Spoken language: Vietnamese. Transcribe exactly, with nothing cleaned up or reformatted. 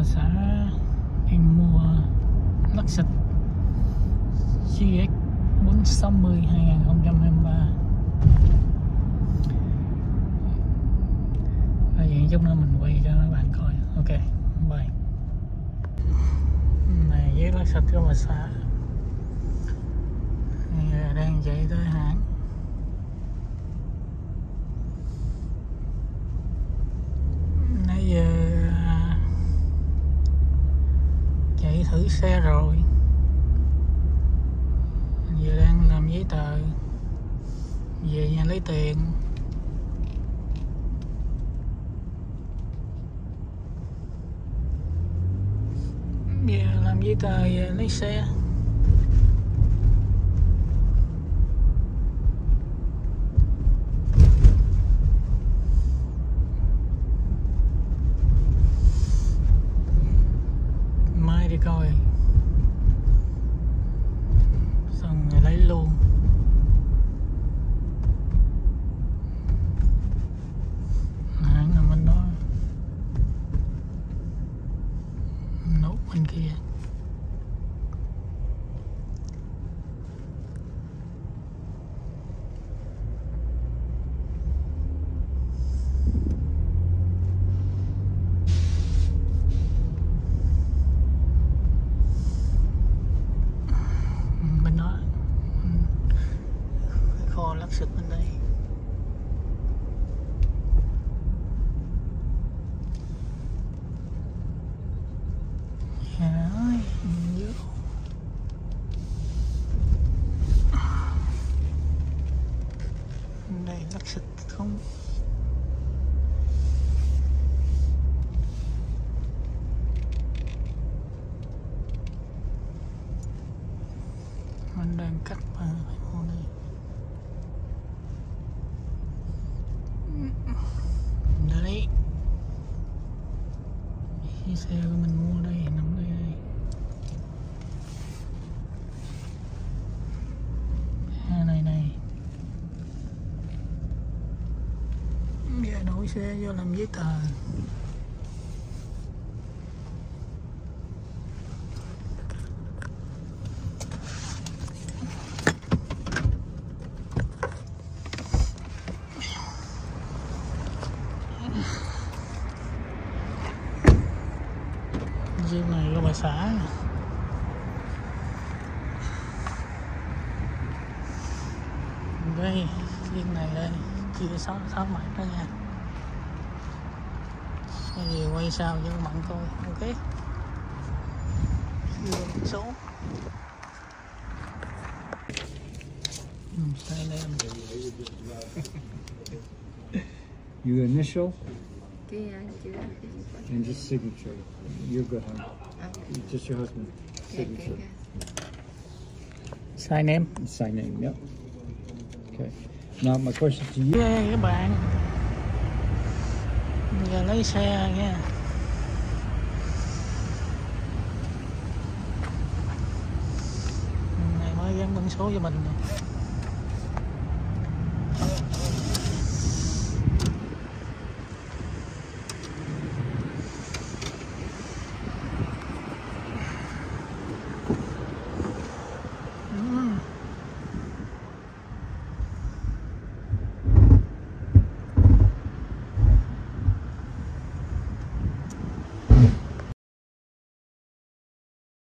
xã em mua Lexus giê ích bốn sáu mươi hai không hai ba. Và vậy chút nữa mình quay cho các bạn coi. Ok, bye. Này với Lexus của bà xã đang chạy tới hãng. Nãy giờ chạy thử xe rồi, giờ đang làm giấy tờ về nhà lấy tiền. Giờ làm giấy tờ về lấy xe. Mai đi coi xong rồi lấy luôn. Hãng ở bên đó, nốt bên kia. Kho Lexus bên đây. Trời ơi, nhiều. Bên đây Lexus không. Mình đang cắt mà phải mua đây. Đấy, cái xe của mình mua đây nằm đây, đây. À, này này, giờ đổi xe vô làm giấy tờ. Chiếc này của bà xã. Đây, chiếc này đây, chia sáu sáu mặt đó nha. Cái gì quay sao cho các bạn coi, ok. Đường số. Sai đây. You initial? Yeah, And just signature. You're good, huh? Okay. Just your husband. Signature. Okay, Sign name. Sign name, yep. Okay. Now my question to you. Yeah, các bạn. Giờ lấy xe nha. Này mới dám bấm số cho mình.